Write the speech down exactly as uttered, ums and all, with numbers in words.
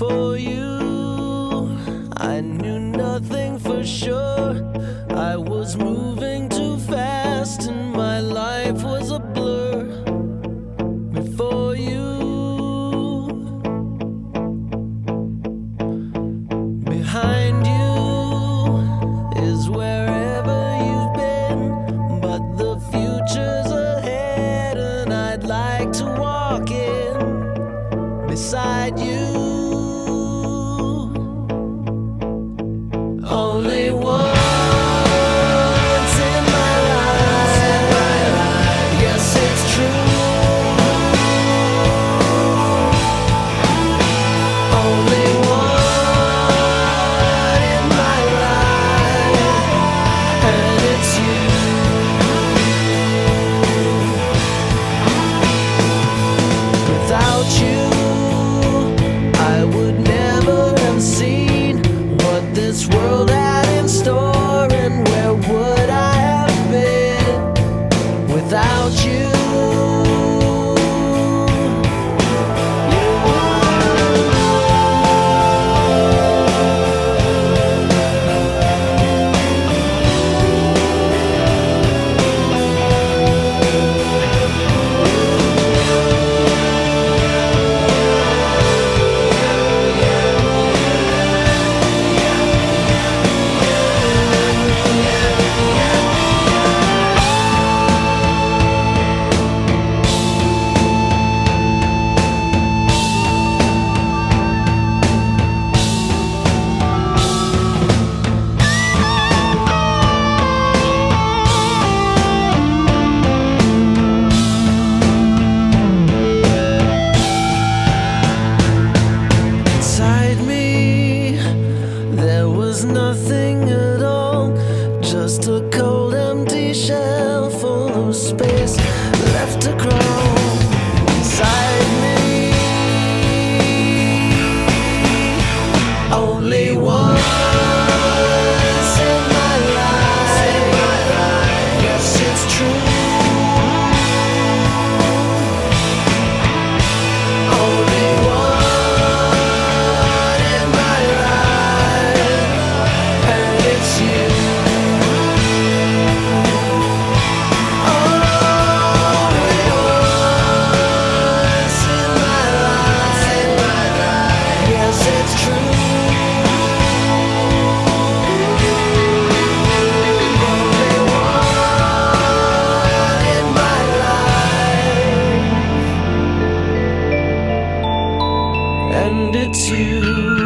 Before you, I knew nothing for sure. I was moving too fast and my life was a blur. Before you, behind you is wherever you've been, but the future's ahead and I'd like to walk in beside you. Only once in my life, yes it's true. Only one in my life, and it's you. Without you, I would never have seen what this world had in store, and where would I have been without you? Nothing at all, just a cold empty shell full of space left to crawl inside me. Only once in my life, yes it's true. Only one in my life, and it's you. Only once in my life, yes it's true. Only one in my life, and it's you.